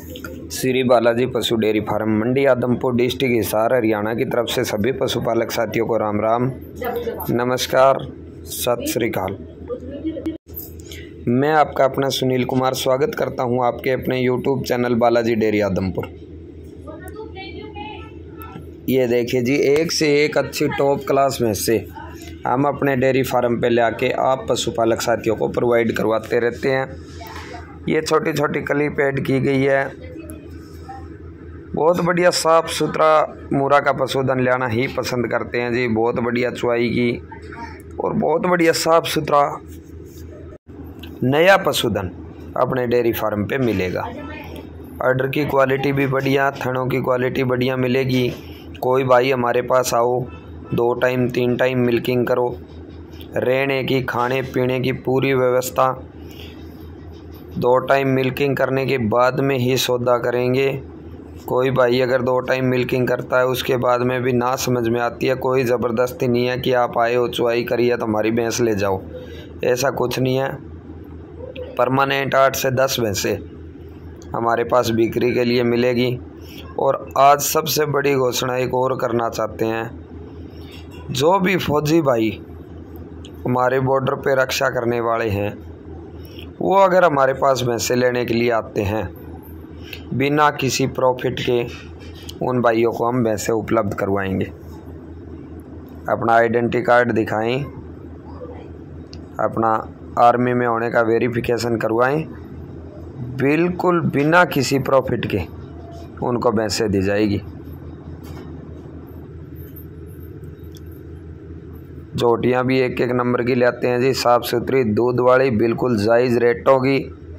श्री बालाजी पशु dairy farm Mandi Adampur district Hisar Haryana की तरफ से सभी पशुपालक साथियों को राम राम, नमस्कार, सत श्री अकाल। मैं आपका अपना सुनील कुमार स्वागत करता हूं आपके अपने YouTube channel Balaji dairy Adampur. ये देखिए जी, एक से एक अच्छी टॉप क्लास में से हम अपने डेयरी फार्म पे लाके आप पशुपालक साथियों को प्रोवाइड करवाते रहते हैं। ये छोटी छोटी क्लिप ऐड की गई है। बहुत बढ़िया साफ़ सुथरा मूरा का पशुधन लेना ही पसंद करते हैं जी। बहुत बढ़िया चुवाई की और बहुत बढ़िया साफ़ सुथरा नया पशुधन अपने डेयरी फार्म पे मिलेगा। ऑर्डर की क्वालिटी भी बढ़िया, थनों की क्वालिटी बढ़िया मिलेगी। कोई भाई हमारे पास आओ, 2 टाइम 3 टाइम मिल्किंग करो, रहने की खाने पीने की पूरी व्यवस्था, 2 टाइम मिल्किंग करने के बाद में ही सौदा करेंगे। कोई भाई अगर 2 टाइम मिल्किंग करता है उसके बाद में भी ना समझ में आती है, कोई ज़बरदस्ती नहीं है कि आप आए हो चुवाई करिए तो हमारी भैंस ले जाओ, ऐसा कुछ नहीं है। परमानेंट 8 से 10 भैंसें हमारे पास बिक्री के लिए मिलेगी। और आज सबसे बड़ी घोषणा एक और करना चाहते हैं, जो भी फौजी भाई हमारे बॉर्डर पे रक्षा करने वाले हैं वो अगर हमारे पास भैंसें लेने के लिए आते हैं, बिना किसी प्रॉफिट के उन भाइयों को हम भैंसें उपलब्ध करवाएंगे। अपना आइडेंटिटी कार्ड दिखाएं, अपना आर्मी में होने का वेरिफिकेशन करवाएं, बिल्कुल बिना किसी प्रॉफिट के उनको भैंसें दी जाएगी। जोटियाँ भी एक नंबर की लाते हैं जी, साफ़ सुथरी दूध वाली, बिल्कुल जायज़ रेटों की।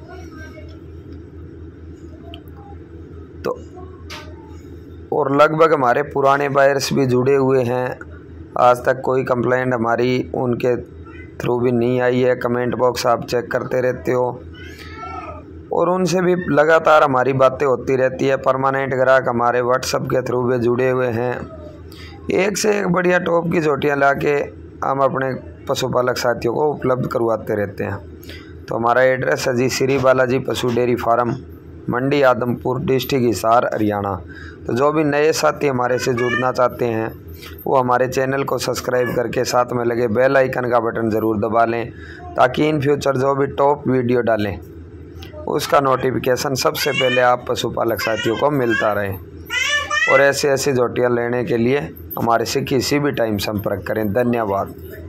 तो और लगभग हमारे पुराने बायर्स भी जुड़े हुए हैं। आज तक कोई कंप्लेंट हमारी उनके थ्रू भी नहीं आई है। कमेंट बॉक्स आप चेक करते रहते हो और उनसे भी लगातार हमारी बातें होती रहती है। परमानेंट ग्राहक हमारे व्हाट्सएप के थ्रू भी जुड़े हुए हैं। एक से एक बढ़िया टॉप की जोटियाँ ला के हम अपने पशुपालक साथियों को उपलब्ध करवाते रहते हैं। तो हमारा एड्रेस है जी श्री बालाजी पशु dairy farm Mandi Adampur district Hisar Haryana. तो जो भी नए साथी हमारे से जुड़ना चाहते हैं वो हमारे चैनल को सब्सक्राइब करके साथ में लगे बेल आइकन का बटन ज़रूर दबा लें, ताकि इन फ्यूचर जो भी टॉप वीडियो डालें उसका नोटिफिकेशन सबसे पहले आप पशुपालक साथियों को मिलता रहे। और ऐसे जोटियाँ लेने के लिए हमारे से किसी भी टाइम संपर्क करें। धन्यवाद।